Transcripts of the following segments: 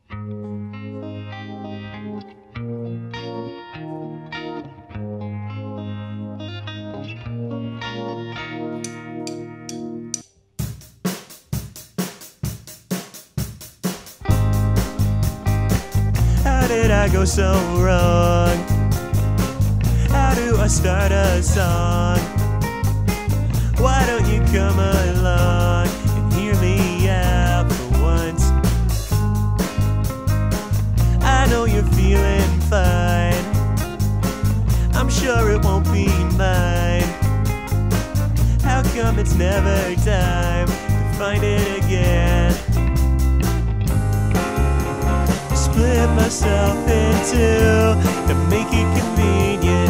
How did I go so wrong? How do I start a song? Why don't you come along and hear me out for once? I know you're feeling fine, I'm sure it won't be mine. How come it's never time to find it again? Split myself in two to make it convenient.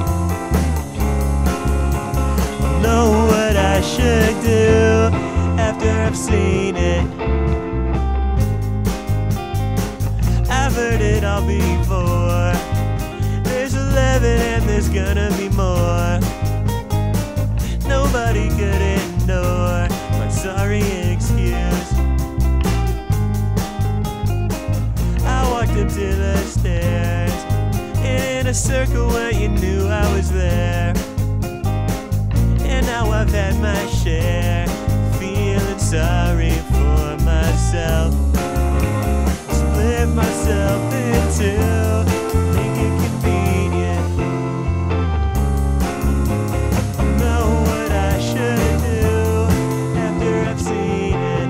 Know what I should do after I've seen it. I've heard it all before. There's 11 and there's gonna be more. Nobody could ignore my sorry excuse. I walked up to the stairs in a circle where you knew I was there. And now I've had my share, feeling sorry for myself. Split myself in two, make it convenient. Know what I should do after I've seen it.